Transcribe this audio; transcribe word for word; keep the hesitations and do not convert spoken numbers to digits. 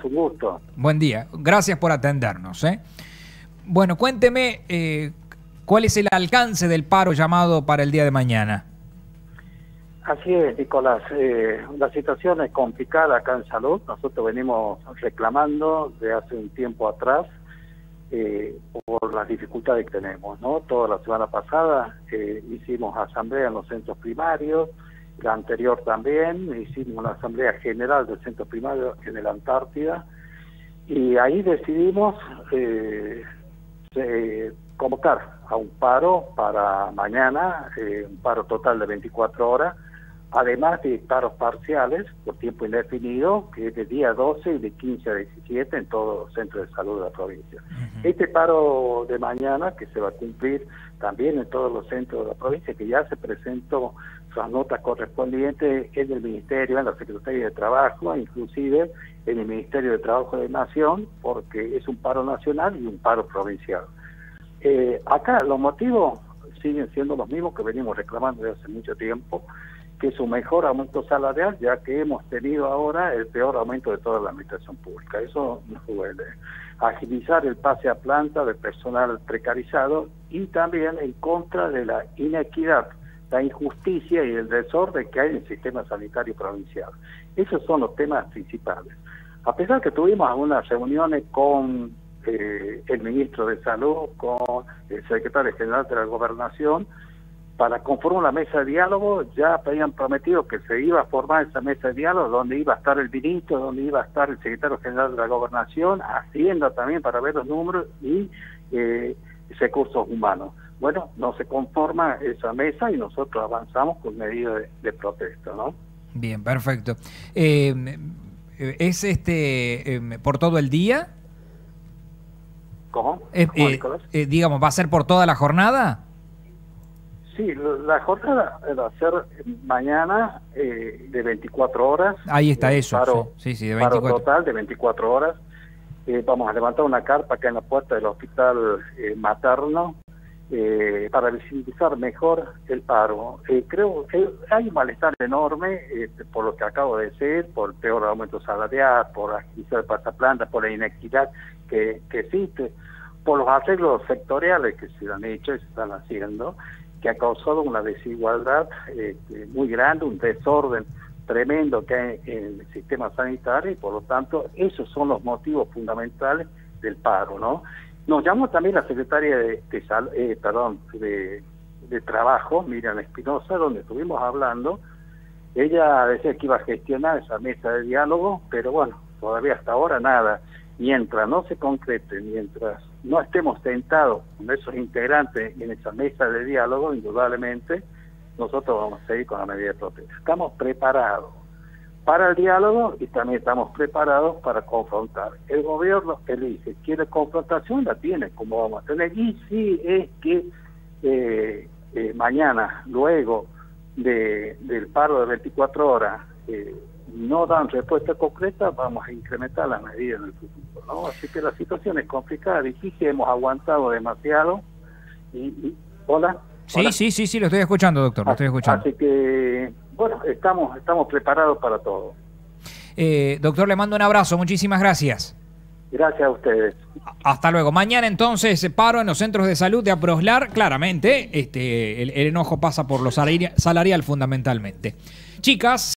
Nicolás, un gusto. Buen día, gracias por atendernos, ¿eh? Bueno, cuénteme, eh, ¿cuál es el alcance del paro llamado para el día de mañana? Así es, Nicolás. Eh, la situación es complicada acá en salud. Nosotros venimos reclamando de hace un tiempo atrás eh, por las dificultades que tenemos, ¿no? Toda la semana pasada eh, hicimos asamblea en los centros primarios, la anterior también, hicimos una asamblea general del centro primario en el Antártida, y ahí decidimos eh, eh, convocar a un paro para mañana, eh, un paro total de veinticuatro horas, además de paros parciales por tiempo indefinido, que es de día doce y de quince a diecisiete en todos los centros de salud de la provincia. Uh-huh. Este paro de mañana, que se va a cumplir también en todos los centros de la provincia, que ya se presentó sus notas correspondientes en el Ministerio, en la Secretaría de Trabajo, inclusive en el Ministerio de Trabajo de Nación, porque es un paro nacional y un paro provincial. Eh, acá los motivos siguen siendo los mismos que venimos reclamando desde hace mucho tiempo, que es un mejor aumento salarial, ya que hemos tenido ahora el peor aumento de toda la administración pública. Eso nos duele. Agilizar el pase a planta del personal precarizado y también en contra de la inequidad, la injusticia y el desorden que hay en el sistema sanitario provincial. Esos son los temas principales. A pesar que tuvimos algunas reuniones con eh, el ministro de Salud, con el secretario general de la Gobernación, para conformar una mesa de diálogo, ya habían prometido que se iba a formar esa mesa de diálogo donde iba a estar el ministro, donde iba a estar el secretario general de la Gobernación, Hacienda también para ver los números y eh, recursos humanos. Bueno, no se conforma esa mesa y nosotros avanzamos con medidas de, de protesta, ¿no? Bien, perfecto. Eh, ¿Es este eh, por todo el día? ¿Cómo? Eh, ¿Cómo, eh, eh, digamos, ¿va a ser por toda la jornada? Sí, la jornada va a ser mañana eh, de veinticuatro horas. Ahí está eh, eso, paro, sí, sí, de veinticuatro. Paro total de veinticuatro horas. Eh, vamos a levantar una carpa acá en la puerta del hospital eh, materno eh, para visibilizar mejor el paro. Eh, creo que hay un malestar enorme eh, por lo que acabo de decir, por el peor aumento salarial, por agilizar el pasaplanta, por la inequidad que, que existe, por los arreglos sectoriales que se han hecho y se están haciendo, que ha causado una desigualdad eh, muy grande, un desorden tremendo que hay en el sistema sanitario, y por lo tanto esos son los motivos fundamentales del paro, ¿no? Nos llamó también la secretaria de, de, sal, eh, perdón, de, de Trabajo, Miriam Espinosa, donde estuvimos hablando. Ella decía que iba a gestionar esa mesa de diálogo, pero bueno, todavía hasta ahora nada. Mientras no se concrete, mientras no estemos sentados con esos integrantes en esa mesa de diálogo, indudablemente nosotros vamos a seguir con la medida de protesta. Estamos preparados para el diálogo y también estamos preparados para confrontar. El gobierno elige, quiere confrontación, la tiene, como vamos a tener. Y si es que eh, eh, mañana, luego de, del paro de veinticuatro horas, eh, no dan respuesta concreta, vamos a incrementar las medidas en el futuro, ¿no? Así que la situación es complicada, difícil, hemos aguantado demasiado. Y, y hola. Sí, hola. sí, sí, sí, lo estoy escuchando, doctor, lo estoy escuchando. Así que, bueno, estamos, estamos preparados para todo. Eh, doctor, le mando un abrazo, muchísimas gracias. Gracias a ustedes. Hasta luego. Mañana entonces paro en los centros de salud de Aproslar. Claramente, este, el, el enojo pasa por lo salarial fundamentalmente. Chicas.